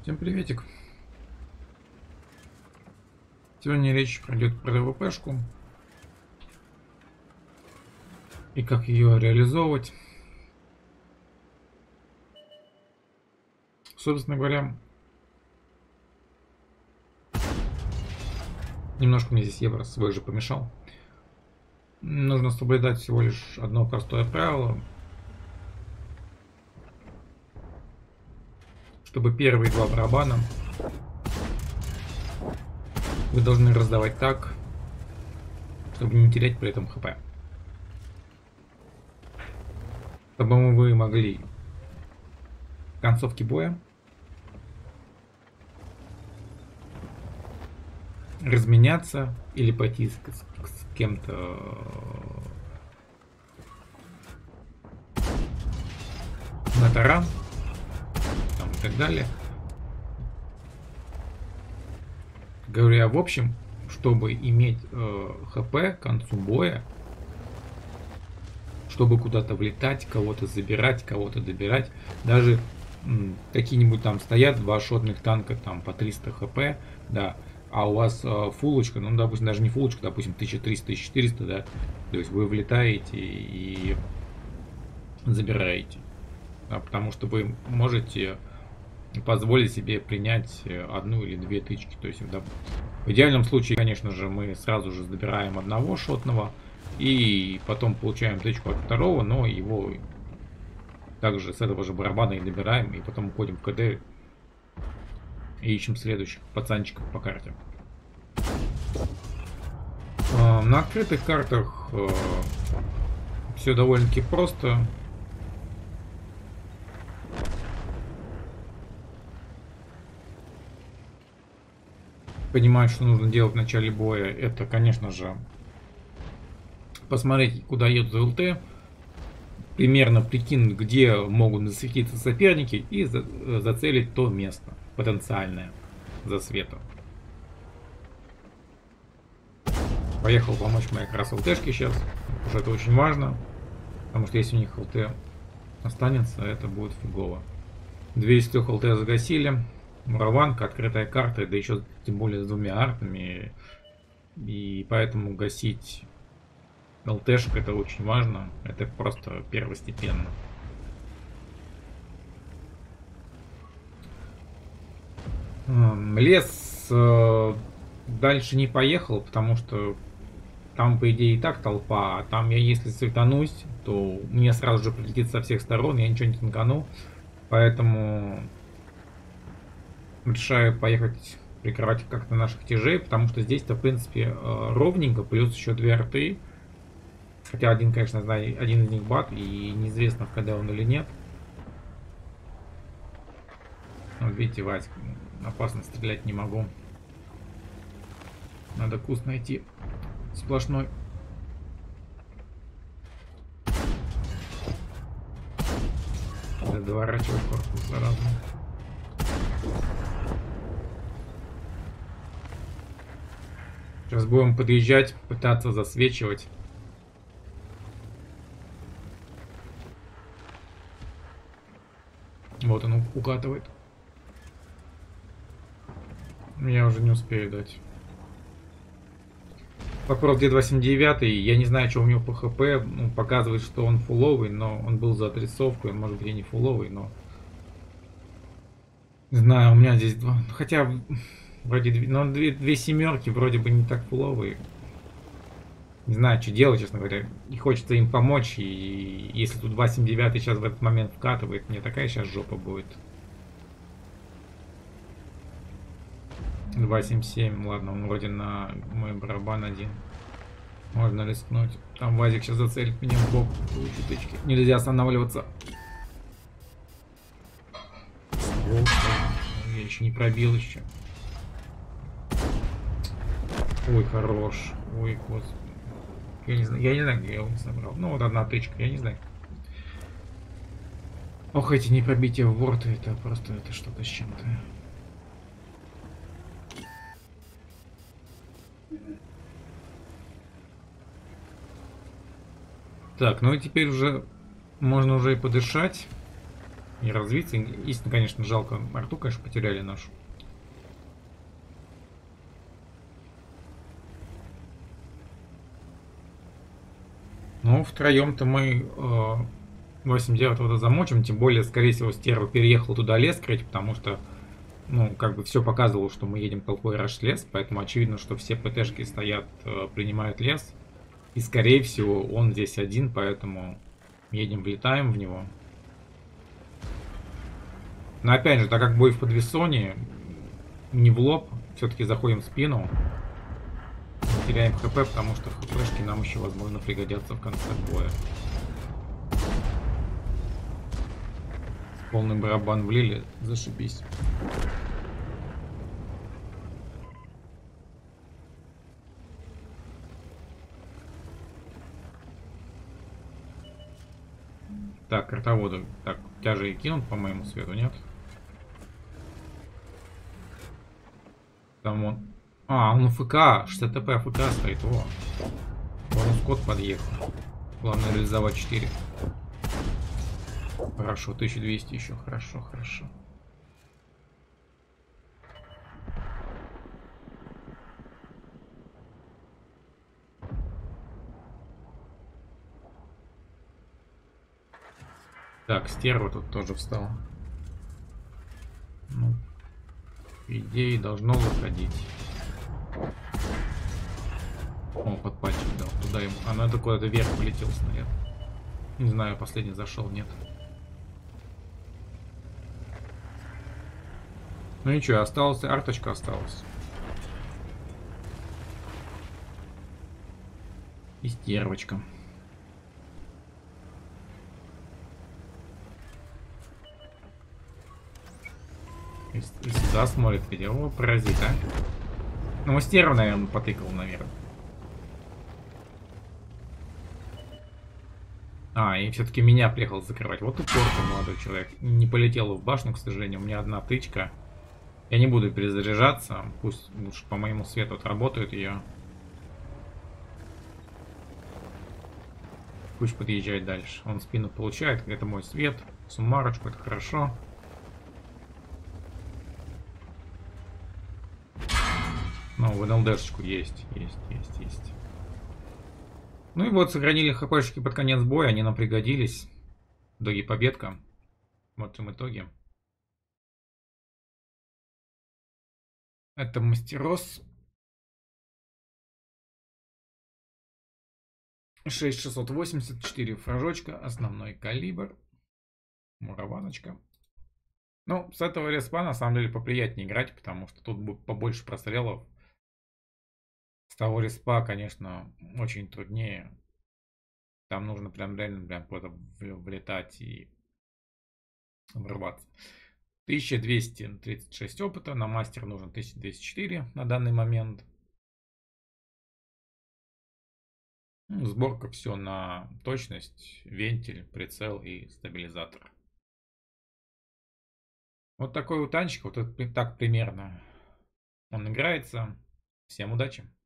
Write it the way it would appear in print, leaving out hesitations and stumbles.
Всем приветик. Сегодня речь пройдет про ДВПшку и как ее реализовывать. Собственно говоря, немножко мне здесь евро свой же помешал. Нужно соблюдать всего лишь одно простое правило, чтобы первые два барабана вы должны раздавать так, чтобы не терять при этом хп. Чтобы вы могли в концовке боя разменяться или пойти с кем-то на таран там, и так далее. Говоря в общем, чтобы иметь хп к концу боя, чтобы куда-то влетать, кого-то забирать, кого-то добирать, даже какие-нибудь там стоят два шотных танка там по 300 хп, да, а у вас фулочка, ну допустим даже не фулочка, допустим 1300-1400, да, то есть вы влетаете и забираете, да, потому что вы можете позволить себе принять одну или две тычки. То есть, да, в идеальном случае, конечно же, мы сразу же забираем одного шотного и потом получаем тычку от второго, но его также с этого же барабана и добираем, и потом уходим в КД и ищем следующих пацанчиков по карте. На открытых картах все довольно-таки просто. Понимать, что нужно делать в начале боя, это, конечно же, посмотреть, куда едут ЛТ, примерно прикинуть, где могут засветиться соперники и зацелить то место потенциальное засвета. Поехал помочь моей как раз ЛТшке сейчас, потому что это очень важно, потому что если у них ЛТ останется, это будет фигово. 200 ЛТ загасили. Мураванка, открытая карта, да еще тем более с двумя артами. И поэтому гасить ЛТшек это очень важно. Это просто первостепенно. Лес дальше не поехал, потому что там, по идее, и так толпа. А там я, если светанусь, то мне сразу же прилетит со всех сторон, я ничего не танкану. Поэтому решаю поехать прикрывать как-то наших тяжей, потому что здесь-то, в принципе, ровненько, плюс еще две арты. Хотя один, конечно, знаю, один из них бат, и неизвестно, когда он или нет. Вот видите, Васька, опасно стрелять не могу. Надо куст найти сплошной. Надо доворачивать корпус заразно. Сейчас будем подъезжать, пытаться засвечивать. Вот он укатывает. Я уже не успею дать. Вопрос, где 279, я не знаю, что у него по хп. Ну, показывает, что он фуловый, но он был за отрисовку. Он может быть и не фуловый, но... Не знаю, у меня здесь два. Хотя, вроде две семерки вроде бы не так фуловые. Не знаю, что делать, честно говоря. И хочется им помочь. И если тут 279 сейчас в этот момент вкатывает, мне такая сейчас жопа будет. 277, ладно, он вроде на мой барабан один. Можно рискнуть. Там Вазик сейчас зацелит меня в бок. Получу тычки. Нельзя останавливаться. Я еще не пробил еще. Ой, хорош. Ой, господи. Я не знаю, где я его не собрал. Ну, вот одна тычка, я не знаю. Ох, эти непробития в борт, это просто это что-то с чем-то. Так, ну и теперь уже можно уже и подышать. и развиться. Истинно, конечно, жалко. Арту, конечно, потеряли нашу. Ну, втроем-то мы 8-9 вот замочим. Тем более, скорее всего, стерва переехал туда лес крыть, потому что, ну, как бы все показывало, что мы едем толпой раш лес. Поэтому очевидно, что все ПТшки стоят, принимают лес. И, скорее всего, он здесь один, поэтому едем, влетаем в него. Но опять же, так как бой в подвесоне, не в лоб, все-таки заходим в спину. Теряем хп, потому что хпшки нам еще, возможно, пригодятся в конце боя. Полный барабан влили, зашибись. Так, картоводы. Так, тебя же и кинут, по моему свету, нет? Там он... А, он ФК, 60 ТП ФК стоит, о. Вон Скотт подъехал. Главное реализовать 4. Хорошо, 1200 еще, хорошо, хорошо. Так, стерва тут тоже встала. Ну, по идее, должно выходить. О, подпальчик дал. Туда ему. Она куда-то вверх полетел снаряд. Не знаю, последний зашел, нет. Ну ничего, осталась арточка осталась. И стервочка. И сюда смотрит, где его паразит, а? Ну, стерва, наверное, потыкал, наверное. А, и все-таки меня приехал закрывать. Вот упорный молодой человек. Не полетел в башню, к сожалению. У меня одна тычка. Я не буду перезаряжаться. Пусть лучше по моему свету отработают ее. Пусть подъезжает дальше. Он спину получает. Это мой свет. Суммарочку, это хорошо. Ну, в НЛДшечку есть. Ну и вот, сохранили хпшки под конец боя. Они нам пригодились. В итоге победка. Вот в этом итоге. Это мастерос. 6684 фражочка. Основной калибр. Мураваночка. Ну, с этого респа на самом деле поприятнее играть, потому что тут будет побольше прострелов. С того респа, конечно, очень труднее. Там нужно прям реально прям куда-то влетать и врываться. 1236 опыта, на мастер нужно 1204 на данный момент. Ну, сборка все на точность, вентиль, прицел и стабилизатор. Вот такой вот танчик, вот так примерно он играется. Всем удачи!